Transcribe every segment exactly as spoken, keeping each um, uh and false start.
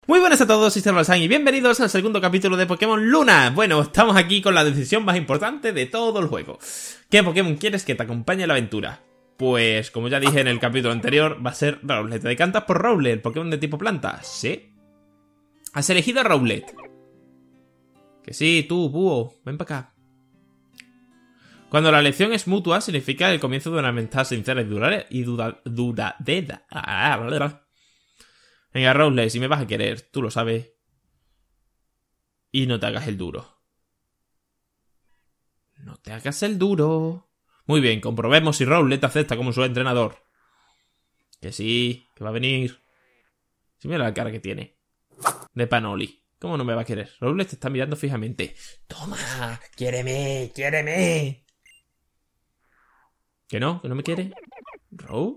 Muy buenas a todos, soy Servalsan y bienvenidos al segundo capítulo de Pokémon Luna. Bueno, estamos aquí con la decisión más importante de todo el juego. ¿Qué Pokémon quieres que te acompañe en la aventura? Pues, como ya dije en el capítulo anterior, va a ser Rowlet. ¿Te decantas por Rowlet, el Pokémon de tipo planta? ¿Sí? ¿Has elegido a Rowlet? Que sí, tú, búho, ven para acá. Cuando la elección es mutua, significa el comienzo de una amistad sincera y duradera. Y duda, duradera. Venga, Rowlet, si me vas a querer, tú lo sabes. Y no te hagas el duro. No te hagas el duro. Muy bien, comprobemos si Rowlet te acepta como su entrenador. Que sí, que va a venir. Si mira la cara que tiene. De Panoli. ¿Cómo no me va a querer? Rowlet te está mirando fijamente. Toma, quiéreme, quiéreme. ¿Que no? ¿Que no me quiere? ¿Row?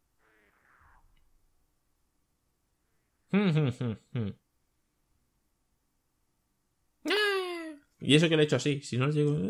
Y eso que le he hecho así. Si no le llego...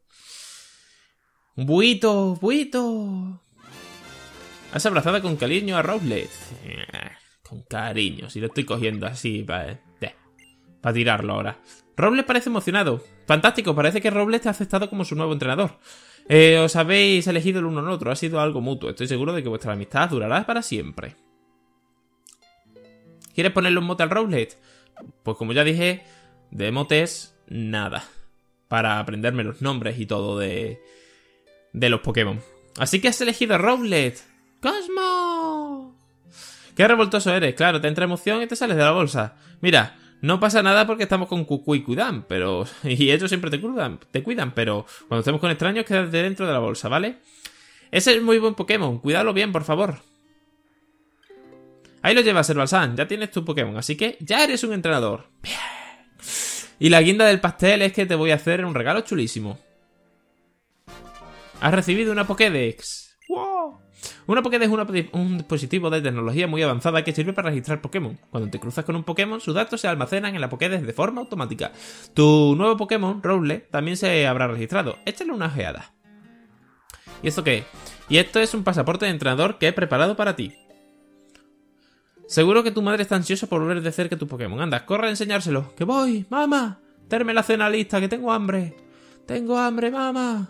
Un buito, buito. Has abrazado con cariño a Rowlet. Con cariño. Si lo estoy cogiendo así para pa tirarlo ahora. Rowlet parece emocionado. Fantástico, parece que Rowlet te ha aceptado como su nuevo entrenador. Eh, os habéis elegido el uno al otro. Ha sido algo mutuo. Estoy seguro de que vuestra amistad durará para siempre. ¿Quieres ponerle un mote al Rowlet? Pues como ya dije, de motes, nada. Para aprenderme los nombres y todo de, de los Pokémon. Así que has elegido a Rowlet. ¡Cosmo! ¡Qué revoltoso eres! Claro, te entra emoción y te sales de la bolsa. Mira, no pasa nada porque estamos con Cucu y Cuidan, pero... Y ellos siempre te cuidan, te cuidan, pero cuando estemos con extraños, quédate dentro de la bolsa, ¿vale? Ese es muy buen Pokémon, cuídalo bien, por favor. Ahí lo llevas, Servalsan, ya tienes tu Pokémon, así que ya eres un entrenador. Bien. Y la guinda del pastel es que te voy a hacer un regalo chulísimo. Has recibido una Pokédex. ¡Wow! Una Pokédex es un dispositivo de tecnología muy avanzada que sirve para registrar Pokémon. Cuando te cruzas con un Pokémon, sus datos se almacenan en la Pokédex de forma automática. Tu nuevo Pokémon, Rowlet, también se habrá registrado. Échale una ojeada. ¿Y esto qué? Y esto es un pasaporte de entrenador que he preparado para ti. Seguro que tu madre está ansiosa por ver de cerca tu Pokémon. Anda, corre a enseñárselo. ¡Que voy! ¡Mamá! Terme la cena lista, que tengo hambre. ¡Tengo hambre, mamá!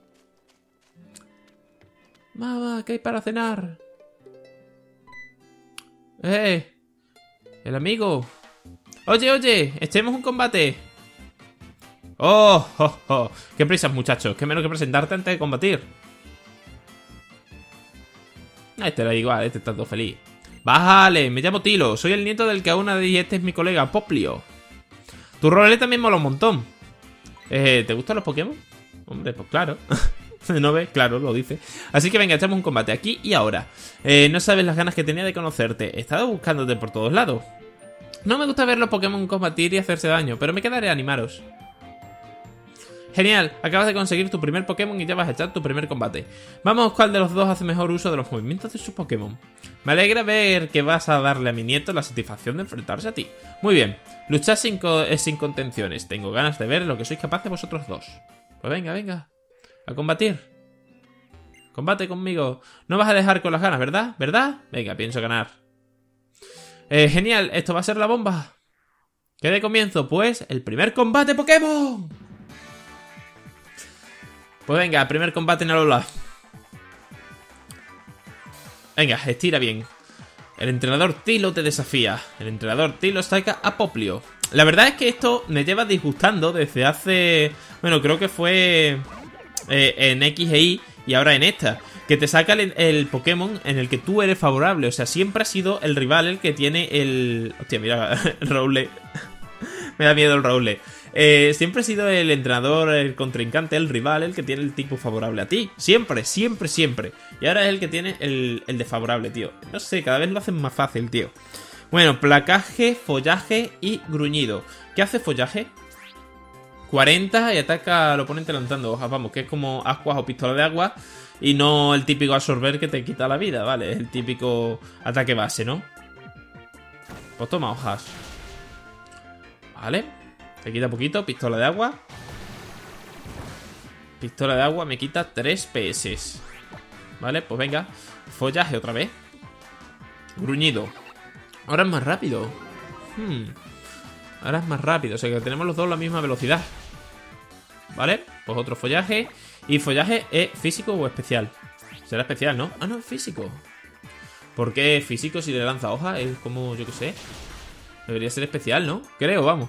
Mamá, ¿qué hay para cenar? ¡Eh! El amigo. Oye, oye, echemos un combate. ¡Oh! ¡Oh! ¡Oh! ¡Qué prisas, muchachos! ¡Qué menos que presentarte antes de combatir! A este da igual, este está todo feliz. Bájale, me llamo Tilo, soy el nieto del que aún y este es mi colega, Poplio. Tu Rowlet también mola un montón. Eh, ¿Te gustan los Pokémon? Hombre, pues claro. ¿No ves? Claro, lo dice. Así que venga, echamos un combate aquí y ahora. Eh, no sabes las ganas que tenía de conocerte. He estado buscándote por todos lados. No me gusta ver los Pokémon combatir y hacerse daño, pero me quedaré a animaros. Genial, acabas de conseguir tu primer Pokémon y ya vas a echar tu primer combate. Vamos, ¿cuál de los dos hace mejor uso de los movimientos de sus Pokémon? Me alegra ver que vas a darle a mi nieto la satisfacción de enfrentarse a ti. Muy bien, luchad sin, co sin contenciones. Tengo ganas de ver lo que sois capaces vosotros dos. Pues venga, venga, a combatir. Combate conmigo. No vas a dejar con las ganas, ¿verdad? ¿Verdad? Venga, pienso ganar. Eh, genial, esto va a ser la bomba. ¿Qué de comienzo? Pues el primer combate Pokémon. Pues venga, primer combate en Alola. Venga, estira bien. El entrenador Tilo te desafía. El entrenador Tilo saca a Poplio. La verdad es que esto me lleva disgustando desde hace... Bueno, creo que fue eh, en X e Y y ahora en esta. Que te saca el, el Pokémon en el que tú eres favorable. O sea, siempre ha sido el rival el que tiene el... Hostia, mira, el Rowlet. Me da miedo el Rowlet. Eh, siempre ha sido el entrenador, el contrincante, el rival, el que tiene el tipo favorable a ti. Siempre, siempre, siempre. Y ahora es el que tiene el, el desfavorable, tío. No sé, cada vez lo hacen más fácil, tío. Bueno, placaje, follaje y gruñido. ¿Qué hace follaje? cuarenta y ataca al oponente lanzando hojas. Vamos, que es como ascuas o pistola de agua. Y no el típico absorber que te quita la vida, ¿vale? Es el típico ataque base, ¿no? Pues toma hojas. Vale. Te quita poquito, pistola de agua. Pistola de agua me quita tres P S. Vale, pues venga. Follaje otra vez. Gruñido. Ahora es más rápido. Hmm. Ahora es más rápido, o sea que tenemos los dos la misma velocidad. Vale, pues otro follaje. ¿Y follaje es físico o especial? Será especial, ¿no? Ah, no, es físico. ¿Por qué físico si le lanza hoja? Es como, yo qué sé. Debería ser especial, ¿no? Creo, vamos.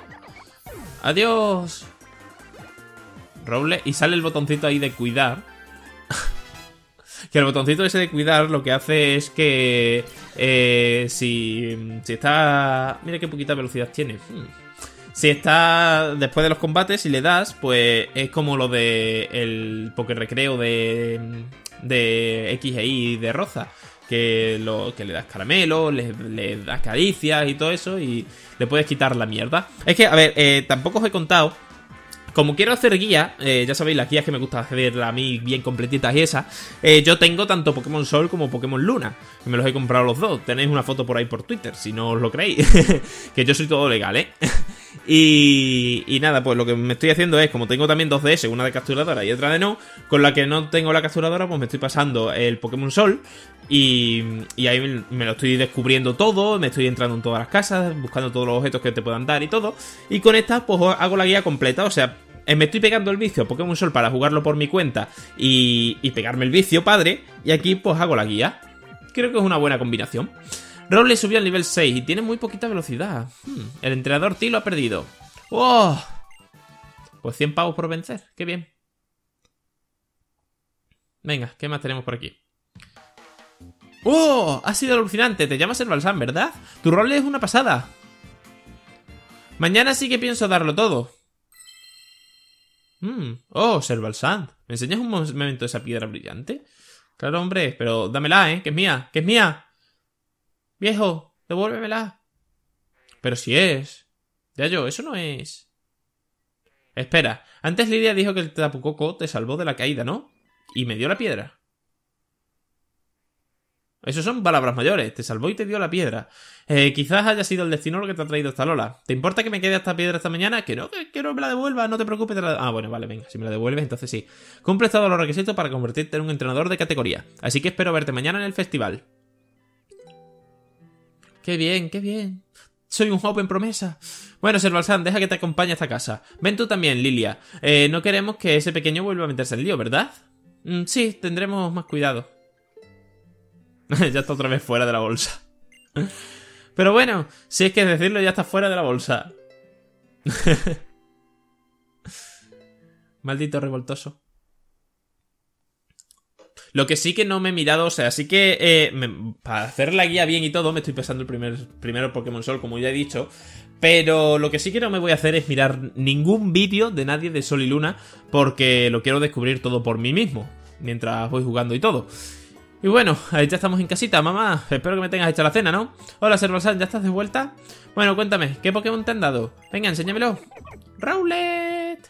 Adiós. Roble. Y sale el botoncito ahí de cuidar. Que el botoncito ese de cuidar lo que hace es que... Eh, si, si está... Mira qué poquita velocidad tiene. Hmm. Si está después de los combates y le das, pues es como lo de el Poké Recreo de, de X e Y de Roza. Que, lo, que le das caramelo, le, le das caricias y todo eso y le puedes quitar la mierda. Es que, a ver, eh, tampoco os he contado. Como quiero hacer guías, eh, ya sabéis, las guías que me gusta hacer a mí bien completitas y esas, eh, yo tengo tanto Pokémon Sol como Pokémon Luna. Y me los he comprado los dos. Tenéis una foto por ahí por Twitter, si no os lo creéis. Que yo soy todo legal, ¿eh? y, y nada, pues lo que me estoy haciendo es, como tengo también dos D S, una de capturadora y otra de no, con la que no tengo la capturadora, pues me estoy pasando el Pokémon Sol. Y, y ahí me, me lo estoy descubriendo todo, me estoy entrando en todas las casas, buscando todos los objetos que te puedan dar y todo. Y con esta, pues hago la guía completa, o sea... Me estoy pegando el vicio a Pokémon Sol para jugarlo por mi cuenta y, y pegarme el vicio, padre. Y aquí pues hago la guía. Creo que es una buena combinación. Rowlet subió al nivel seis y tiene muy poquita velocidad. Hmm, el entrenador T lo ha perdido. ¡Oh! Pues cien pavos por vencer. ¡Qué bien! Venga, ¿qué más tenemos por aquí? ¡Oh! Ha sido alucinante. Te llamas Servalsán, ¿verdad? Tu Rowlet es una pasada. Mañana sí que pienso darlo todo. Mm. Oh, Servalsand. ¿Me enseñas un momento de esa piedra brillante? Claro, hombre, pero dámela, ¿eh? Que es mía, que es mía. Viejo, devuélvemela. Pero si es. Ya yo, eso no es. Espera, antes Lidia dijo que el Tapu Koko te salvó de la caída, ¿no? Y me dio la piedra. Eso son palabras mayores. Te salvó y te dio la piedra. Eh, quizás haya sido el destino lo que te ha traído esta Lola. ¿Te importa que me quede esta piedra esta mañana? Que no, que, que no me la devuelva. No te preocupes. Te la... Ah, bueno, vale, venga. Si me la devuelves, entonces sí. Cumple todos los requisitos para convertirte en un entrenador de categoría. Así que espero verte mañana en el festival. Qué bien, qué bien. Soy un joven promesa. Bueno, Servalsand, deja que te acompañe a esta casa. Ven tú también, Lilia. Eh, no queremos que ese pequeño vuelva a meterse en lío, ¿verdad? Mm, sí, tendremos más cuidado. Ya está otra vez fuera de la bolsa. Pero bueno, si es que decirlo, ya está fuera de la bolsa. Maldito revoltoso. Lo que sí que no me he mirado, o sea, sí que eh, me, para hacer la guía bien y todo, me estoy pasando el primer, primero Pokémon Sol, como ya he dicho. Pero lo que sí que no me voy a hacer es mirar ningún vídeo de nadie de Sol y Luna, porque lo quiero descubrir todo por mí mismo, mientras voy jugando y todo. Y bueno, ahí ya estamos en casita, mamá. Espero que me tengas hecha la cena, ¿no? Hola, Servalsand, ¿ya estás de vuelta? Bueno, cuéntame, ¿qué Pokémon te han dado? Venga, enséñamelo. ¡Rowlet!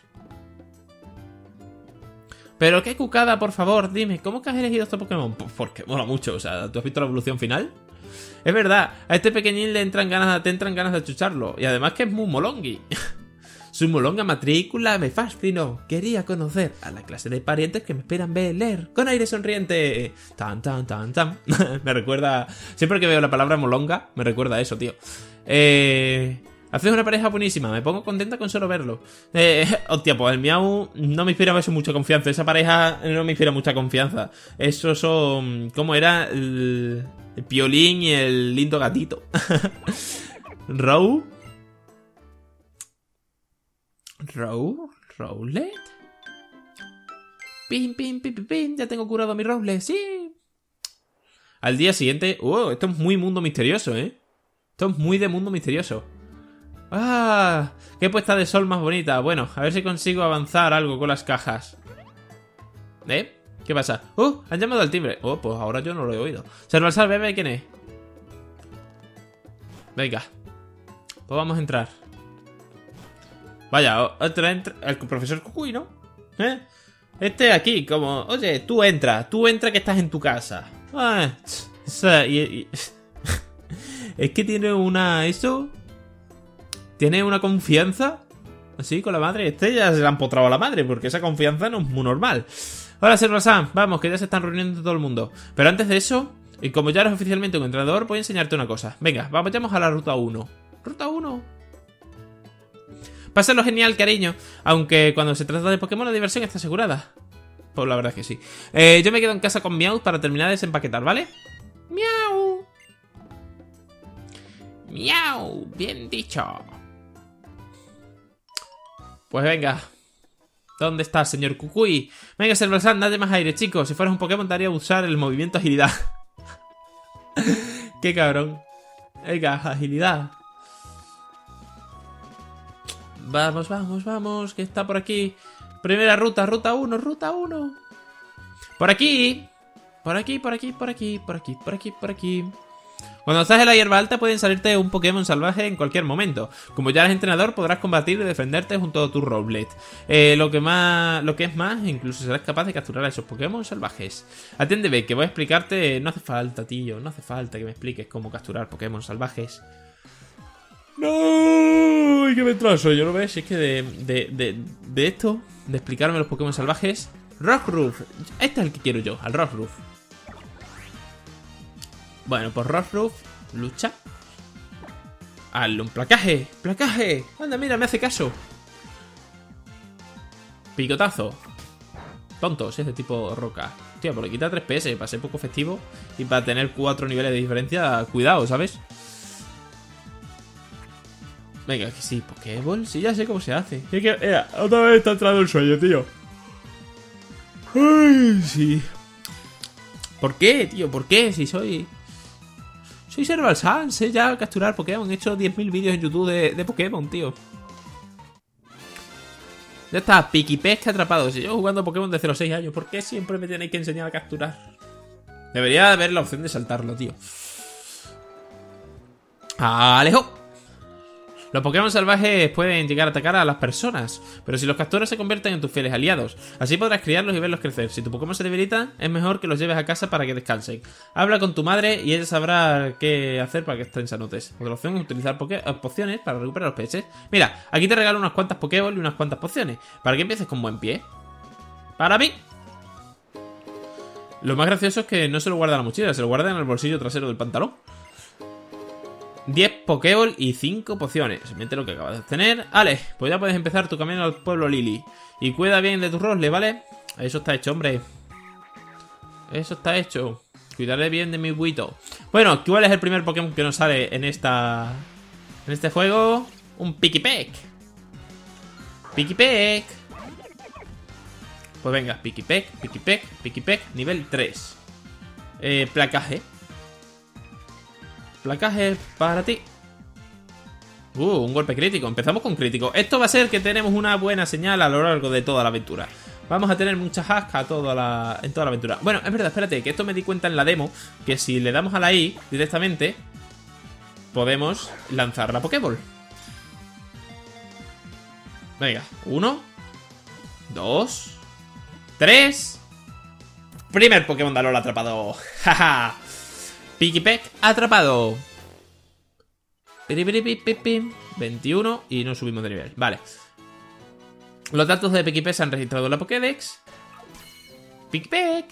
Pero qué cucada, por favor, dime, ¿cómo que has elegido este Pokémon? Porque mola mucho, o sea, ¿tú has visto la evolución final? Es verdad, a este pequeñín le entran ganas, te entran ganas de achucharlo. Y además que es muy molongui. Su molonga matrícula me fascinó. Quería conocer a la clase de parientes que me esperan ver leer con aire sonriente. Tan, tan, tan, tan. Me recuerda... Siempre que veo la palabra molonga, me recuerda a eso, tío. Eh... Haces una pareja buenísima. Me pongo contenta con solo verlo. Eh... Hostia, pues el Miau no me inspira eso mucha confianza. Esa pareja no me inspira mucha confianza. Esos son... ¿Cómo era? El, el Piolín y el lindo gatito. Row... ¿Row? ¿Rowlet? Pim, pim, pim, pim, pim. Ya tengo curado mi Rowlet, sí. Al día siguiente... ¡Oh! Esto es muy mundo misterioso, ¿eh? Esto es muy de mundo misterioso. ¡Ah! ¡Qué puesta de sol más bonita! Bueno, a ver si consigo avanzar algo con las cajas. ¿Eh? ¿Qué pasa? ¡Uh! Han llamado al timbre. Oh, pues ahora yo no lo he oído. Servalsand, bebé, ¿quién es? Venga. Pues vamos a entrar. Vaya, entra, entra, el profesor Cucuy, ¿no? ¿Eh? Este aquí, como... Oye, tú entra, tú entra que estás en tu casa. Ah, esa, y, y, es que tiene una... Eso... Tiene una confianza... Así con la madre. Este ya se le ha empotrado a la madre, porque esa confianza no es muy normal. Hola, Servalsand, vamos, que ya se están reuniendo todo el mundo. Pero antes de eso, y como ya eres oficialmente un entrenador, voy a enseñarte una cosa. Venga, vamos a la ruta uno. Ruta uno. Pásalo genial, cariño. Aunque cuando se trata de Pokémon la diversión está asegurada. Pues la verdad es que sí. Eh, yo me quedo en casa con Meowth para terminar de desempaquetar, ¿vale? Miau. Miau. Bien dicho. Pues venga. ¿Dónde está, señor Kukui? Venga, Servalsan, date más aire, chicos. Si fueras un Pokémon te haría usar el movimiento agilidad. Qué cabrón. Venga, agilidad. Vamos, vamos, vamos. Que está por aquí. Primera ruta, ruta uno, ruta uno. Por aquí. Por aquí, por aquí, por aquí, por aquí, por aquí, por aquí. Cuando estás en la hierba alta pueden salirte un Pokémon salvaje en cualquier momento. Como ya eres entrenador podrás combatir y defenderte junto a tu Rowlet. Eh, lo que más, lo que es más, incluso serás capaz de capturar a esos Pokémon salvajes. Atiéndeme, que voy a explicarte. No hace falta, tío, no hace falta que me expliques cómo capturar Pokémon salvajes. No, y que me trazo, yo lo ves, es que de, de, de, de esto, de explicarme los Pokémon salvajes. Rockruff, este es el que quiero yo, al Rockruff. Bueno, pues Rockruff, lucha. Hazle un placaje, placaje. Anda, mira, me hace caso. Picotazo. Tontos, es de tipo roca. Tío, por le quita tres P S, para ser poco festivo y para tener cuatro niveles de diferencia, cuidado, ¿sabes? Venga, que sí, Pokéball, sí, ya sé cómo se hace. Es que, mira, otra vez está entrando el sueño, tío. Ay, sí. ¿Por qué, tío? ¿Por qué? Si soy... Soy Servalsan, sé ya capturar Pokémon. He hecho diez mil vídeos en YouTube de, de Pokémon, tío. Ya está, Pikipesca atrapado. Si yo jugando Pokémon de cero a seis años, ¿por qué siempre me tenéis que enseñar a capturar? Debería haber la opción de saltarlo, tío. ¡Alejo! Los Pokémon salvajes pueden llegar a atacar a las personas, pero si los capturas se convierten en tus fieles aliados. Así podrás criarlos y verlos crecer. Si tu Pokémon se debilita, es mejor que los lleves a casa para que descansen. Habla con tu madre y ella sabrá qué hacer para que estén sanotes. Otra opción es utilizar pociones para recuperar los P S. Mira, aquí te regalo unas cuantas Pokéball y unas cuantas pociones, para que empieces con buen pie. Para mí. Lo más gracioso es que no se lo guarda en la mochila, se lo guarda en el bolsillo trasero del pantalón. diez Pokéball y cinco pociones. Miente lo que acabas de obtener. Vale, pues ya puedes empezar tu camino al pueblo Lily. Y cuida bien de tu Rosle, ¿vale? Eso está hecho, hombre. Eso está hecho. Cuidaré bien de mi buito. Bueno, ¿cuál es el primer Pokémon que nos sale en esta... en este juego? Un Pikipek. Pikipek. Pues venga, Pikipek, Pikipek, Pikipek, nivel tres. Eh, placaje. Placaje para ti. Uh, un golpe crítico. Empezamos con crítico. Esto va a ser que tenemos una buena señal a lo largo de toda la aventura. Vamos a tener mucha hasca toda la, en toda la aventura. Bueno, es verdad, espérate, que esto me di cuenta en la demo, que si le damos a la I directamente, podemos lanzar la Pokéball. Venga, uno, dos, tres. Primer Pokémon de Alola atrapado. Jaja. Pikipek atrapado. veintiuno y no subimos de nivel. Vale. Los datos de Pikipek se han registrado en la Pokédex. Pikipek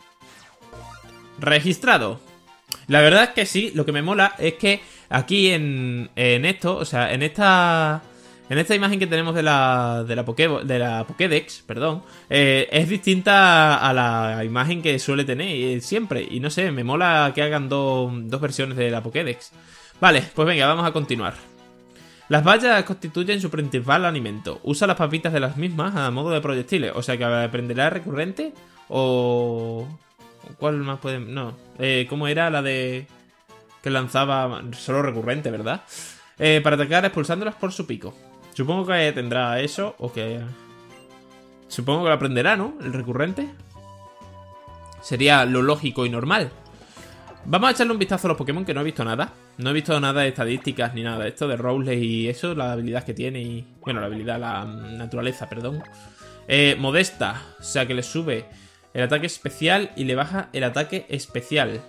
registrado. La verdad es que sí, lo que me mola es que aquí en, en esto, o sea, en esta... En esta imagen que tenemos de la, de la, Poké, de la Pokédex, perdón, eh, es distinta a la imagen que suele tener siempre. Y no sé, me mola que hagan do, dos versiones de la Pokédex. Vale, pues venga, vamos a continuar. Las bayas constituyen su principal alimento. Usa las papitas de las mismas a modo de proyectiles. O sea que aprenderá recurrente o... ¿Cuál más puede...? No, eh, ¿cómo era la de...? Que lanzaba solo recurrente, ¿verdad? Eh, para atacar expulsándolas por su pico. Supongo que tendrá eso, o que... Supongo que lo aprenderá, ¿no? El recurrente. Sería lo lógico y normal. Vamos a echarle un vistazo a los Pokémon, que no he visto nada. No he visto nada de estadísticas ni nada de esto, de Rowlet y eso, la habilidad que tiene y... Bueno, la habilidad, la naturaleza, perdón. Eh, modesta, o sea que le sube el ataque especial y le baja el ataque especial.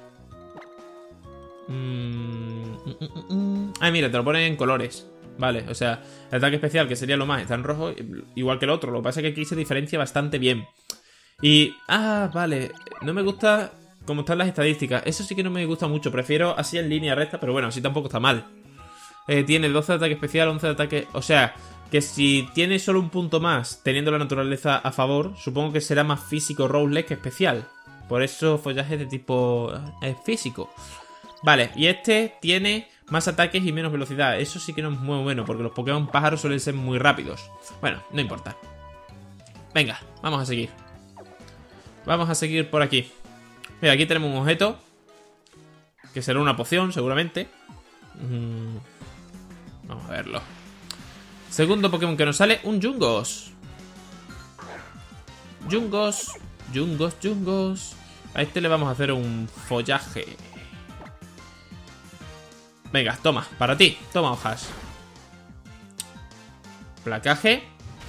Mm, mm, mm, mm. Ah, mira, te lo ponen en colores. Vale, o sea, el ataque especial, que sería lo más, está en rojo, igual que el otro. Lo que pasa es que aquí se diferencia bastante bien. Y... Ah, vale. No me gusta cómo están las estadísticas. Eso sí que no me gusta mucho. Prefiero así en línea recta, pero bueno, así tampoco está mal. eh, tiene doce de ataque especial, once de ataque... O sea, que si tiene solo un punto más, teniendo la naturaleza a favor, supongo que será más físico Rowlet que especial. Por eso follaje de tipo eh, físico. Vale, y este tiene más ataques y menos velocidad. Eso sí que no es muy bueno, porque los Pokémon pájaros suelen ser muy rápidos. Bueno, no importa. Venga, vamos a seguir. Vamos a seguir por aquí. Mira, aquí tenemos un objeto, que será una poción, seguramente. Mm, vamos a verlo. Segundo Pokémon que nos sale, un Yungos. Yungos, Yungos, Yungos. A este le vamos a hacer un follaje. Venga, toma, para ti. Toma hojas. Placaje.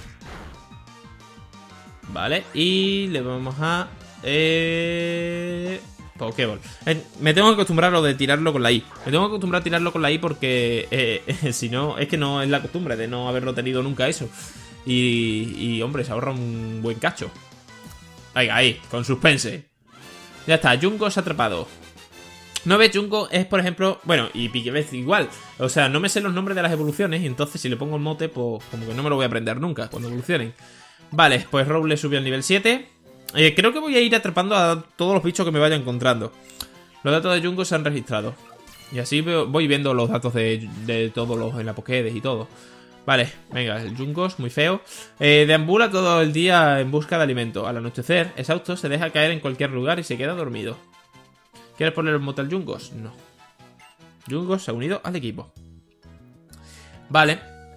Vale, y le vamos a... Eh... Pokéball. Eh, me tengo que acostumbrar a lo de tirarlo con la I. Me tengo que acostumbrar a tirarlo con la I porque... Eh, si no, es que no es la costumbre de no haberlo tenido nunca eso. Y, y hombre, se ahorra un buen cacho. Venga, ahí, con suspense. Ya está, Jungos atrapado. No ves, Jungo es, por ejemplo... Bueno, y Pikebez igual. O sea, no me sé los nombres de las evoluciones. Y entonces si le pongo el mote, pues como que no me lo voy a aprender nunca cuando evolucionen. Vale, pues Rowlet subió al nivel siete. eh, Creo que voy a ir atrapando a todos los bichos que me vaya encontrando. Los datos de Jungo se han registrado. Y así voy viendo los datos de, de todos los en la Pokédex y todo. Vale, venga, el Jungos, muy feo. eh, Deambula todo el día en busca de alimento. Al anochecer, exhausto, se deja caer en cualquier lugar y se queda dormido. ¿Quieres poner el mote al Jungos? No. Jungos se ha unido al equipo. Vale.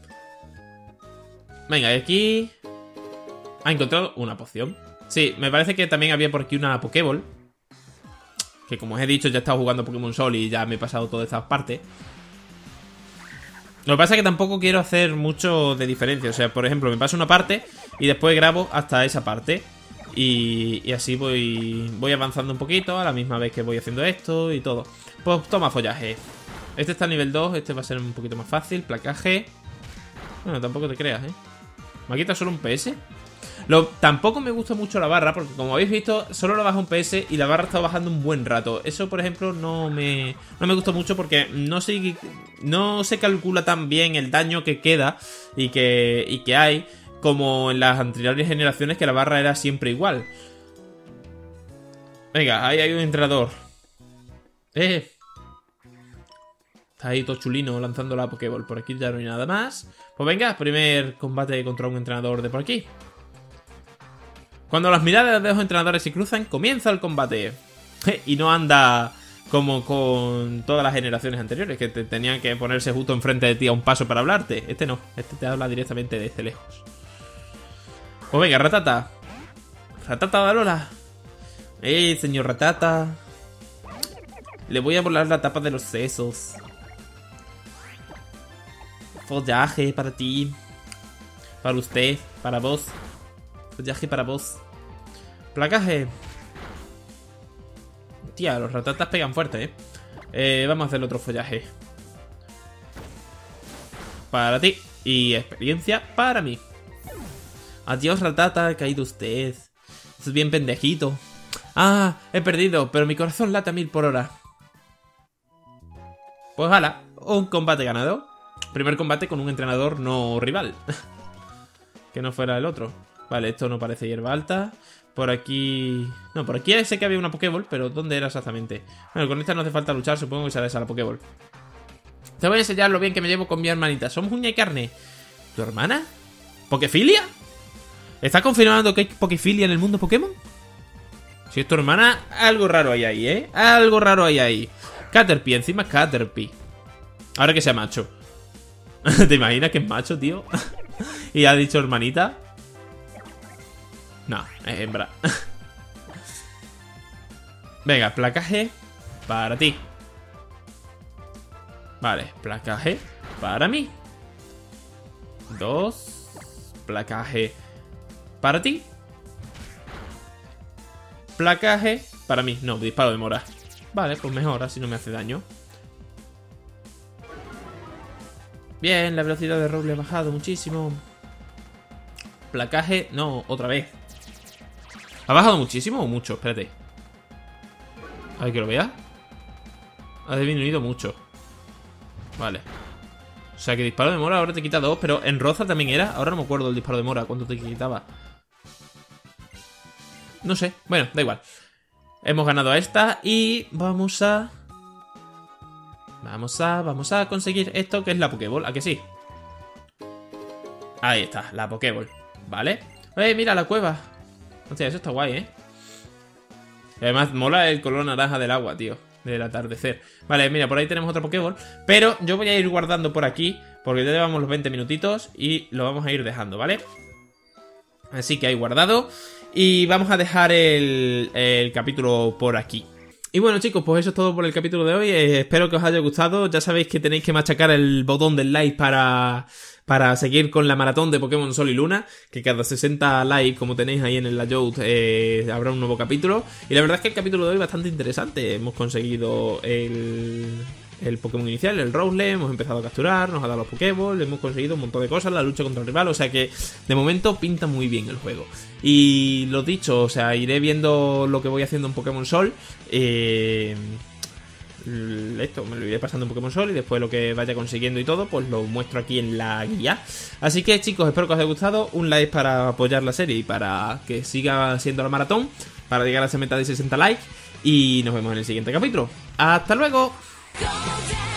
Venga, y aquí... Ha encontrado una poción. Sí, me parece que también había por aquí una Pokéball. Que como os he dicho, ya he estado jugando Pokémon Sol y ya me he pasado todas estas partes. Lo que pasa es que tampoco quiero hacer mucho de diferencia. O sea, por ejemplo, me paso una parte y después grabo hasta esa parte. Y, y así voy, voy avanzando un poquito a la misma vez que voy haciendo esto y todo. Pues toma follaje. Este está a nivel dos, este va a ser un poquito más fácil. Placaje. Bueno, tampoco te creas, ¿eh? ¿Me ha quitado solo un P S? Lo, tampoco me gusta mucho la barra, porque como habéis visto, solo lo baja un P S y la barra está bajando un buen rato. Eso, por ejemplo, no me, no me gusta mucho porque no se, no se calcula tan bien el daño que queda y que, y que hay como en las anteriores generaciones, que la barra era siempre igual. Venga, ahí hay un entrenador. Eh. Está ahí todo chulino lanzando la Pokéball. Por aquí ya no hay nada más. Pues venga, primer combate contra un entrenador de por aquí. Cuando las miradas de los entrenadores se cruzan, comienza el combate. Y no anda como con todas las generaciones anteriores, que te tenían que ponerse justo enfrente de ti a un paso para hablarte. Este no, este te habla directamente desde lejos. Pues venga, Ratata. Ratata Dalola. Eh, señor Ratata. Le voy a volar la tapa de los sesos. Follaje para ti. Para usted, para vos. Follaje para vos. Placaje. Tía, los ratatas pegan fuerte, ¿eh? eh Vamos a hacer otro follaje. Para ti. Y experiencia para mí. Adiós, Ratata, ha caído usted. Es bien pendejito. Ah, he perdido, pero mi corazón late a mil por hora. Pues hala, un combate ganado. Primer combate con un entrenador no rival. Que no fuera el otro. Vale, esto no parece hierba alta. Por aquí... No, por aquí sé que había una Pokéball, pero ¿dónde era exactamente? Bueno, con esta no hace falta luchar, supongo que será esa la Pokéball. Te voy a enseñar lo bien que me llevo con mi hermanita. Somos uña y carne. ¿Tu hermana? ¿Pokefilia? ¿Estás confirmando que hay Pokefilia en el mundo Pokémon? Si es tu hermana, algo raro hay ahí, ¿eh? Algo raro hay ahí. Caterpie, encima Caterpie. Ahora que sea macho. ¿Te imaginas que es macho, tío? Y ha dicho hermanita. No, es hembra. Venga, placaje para ti. Vale, placaje para mí. Dos. Placaje para ti. Placaje para mí. No, disparo de mora. Vale, pues mejor, así no me hace daño. Bien, la velocidad de Rowlet ha bajado muchísimo. Placaje, no, otra vez. ¿Ha bajado muchísimo o mucho? Espérate. A ver que lo vea. Ha disminuido mucho. Vale. sea que disparo de mora ahora te quita dos, pero en roza también era. Ahora no me acuerdo el disparo de mora, cuánto te quitaba. No sé, bueno, da igual. Hemos ganado a esta y vamos a... Vamos a... Vamos a conseguir esto que es la Pokéball, ¿a que sí? Ahí está, la Pokéball, ¿vale? ¡Eh, mira la cueva! Hostia, eso está guay, ¿eh? Y además mola el color naranja del agua, tío, del atardecer. Vale, mira, por ahí tenemos otra Pokéball. Pero yo voy a ir guardando por aquí, porque ya llevamos los veinte minutitos y lo vamos a ir dejando, ¿vale? Así que ahí guardado. Y vamos a dejar el, el capítulo por aquí. Y bueno, chicos, pues eso es todo por el capítulo de hoy. Eh, espero que os haya gustado. Ya sabéis que tenéis que machacar el botón del like para... Para seguir con la maratón de Pokémon Sol y Luna, que cada sesenta likes, como tenéis ahí en el layout, eh, habrá un nuevo capítulo. Y la verdad es que el capítulo de hoy es bastante interesante. Hemos conseguido el, el Pokémon inicial, el Rowlet, hemos empezado a capturar, nos ha dado los Pokéball, hemos conseguido un montón de cosas, la lucha contra el rival, o sea que de momento pinta muy bien el juego. Y lo dicho, o sea, iré viendo lo que voy haciendo en Pokémon Sol. Eh... Esto me lo iré pasando en Pokémon Sol y después lo que vaya consiguiendo y todo, pues lo muestro aquí en la guía. Así que chicos, espero que os haya gustado. Un like para apoyar la serie y para que siga siendo la maratón, para llegar a esa meta de sesenta likes. Y nos vemos en el siguiente capítulo. ¡Hasta luego!